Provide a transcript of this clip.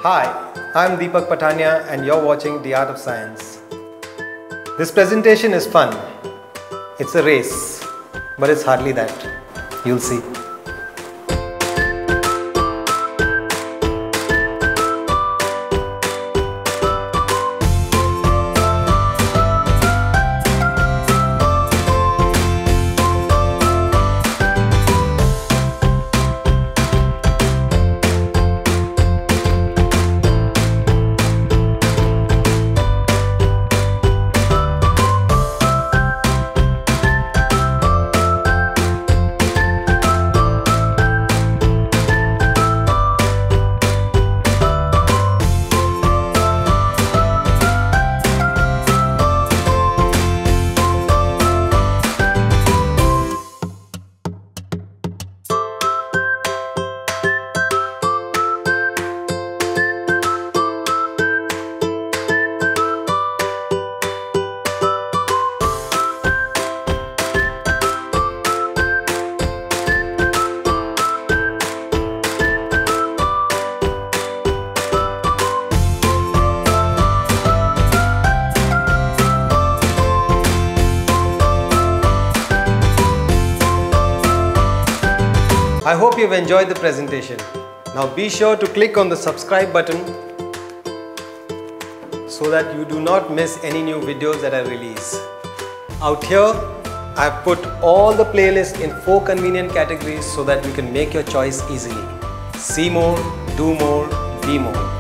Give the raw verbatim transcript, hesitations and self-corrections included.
Hi, I'm Deepak Patania and you're watching The Art of Science. This presentation is fun. It's a race, but it's hardly that. You'll see. I hope you've enjoyed the presentation. Now be sure to click on the subscribe button so that you do not miss any new videos that I release. Out here, I've put all the playlists in four convenient categories so that you can make your choice easily. See more, do more, be more.